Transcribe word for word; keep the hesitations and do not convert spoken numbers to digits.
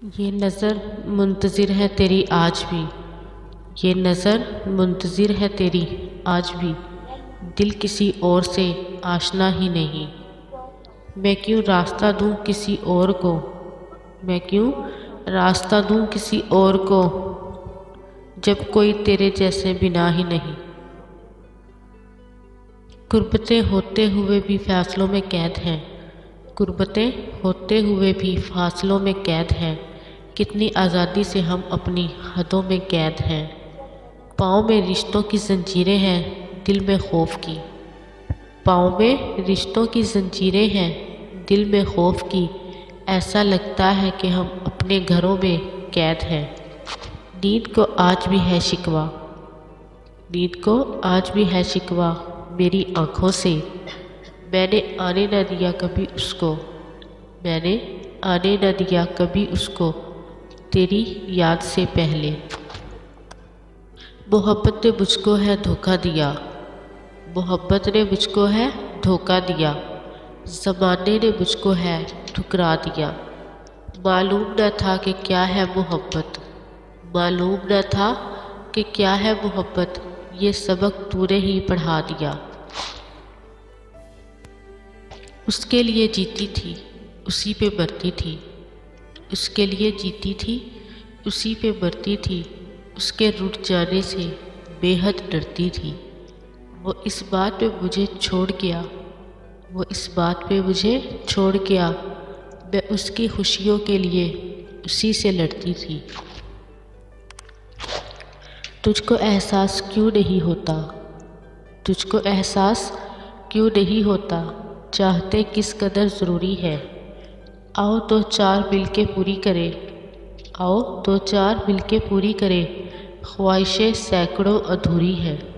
ये नज़र मुंतज़िर है तेरी आज भी, ये नज़र मुंतज़िर है तेरी आज भी, दिल किसी और से आशना ही नहीं। मैं क्यों रास्ता दूँ किसी और को, मैं क्यों रास्ता दूँ किसी और को, जब कोई तेरे जैसे बिना ही नहीं। गुर्बतें होते हुए भी फ़ासलों में कैद हैं, गुर्बतें होते हुए भी फ़ासलों में कैद हैं, कितनी आज़ादी से हम अपनी हदों में कैद हैं। पाँव में रिश्तों की ज़ंजीरें हैं, दिल में खौफ की, पाँव में रिश्तों की ज़ंजीरें हैं, दिल में खौफ की। ऐसा लगता है कि हम अपने घरों में कैद हैं। नींद को आज भी है शिकवा, नींद को आज भी है शिकवा मेरी आँखों से। मैंने आने न दिया कभी उसको, मैंने आने न दिया कभी उसको तेरी याद से पहले। मोहब्बत ने मुझको है धोखा दिया, मोहब्बत ने मुझको है धोखा दिया, ज़माने ने मुझको है ठुकरा दिया। मालूम न था कि क्या है मोहब्बत, मालूम न था कि क्या है मोहब्बत, ये सबक तूने ही पढ़ा दिया। उसके लिए जीती थी उसी पे मरती थी, उसके लिए जीती थी उसी पे मरती थी, उसके रुठ जाने से बेहद डरती थी। वो इस बात पे मुझे छोड़ गया, वो इस बात पे मुझे छोड़ गया, मैं उसकी खुशियों के लिए उसी से लड़ती थी। तुझको एहसास क्यों नहीं होता, तुझको एहसास क्यों नहीं होता, चाहते किस कदर ज़रूरी है। आओ तो चार मिल के पूरी करें, आओ तो चार मिल के पूरी करें, ख्वाहिशें सैकड़ों अधूरी है।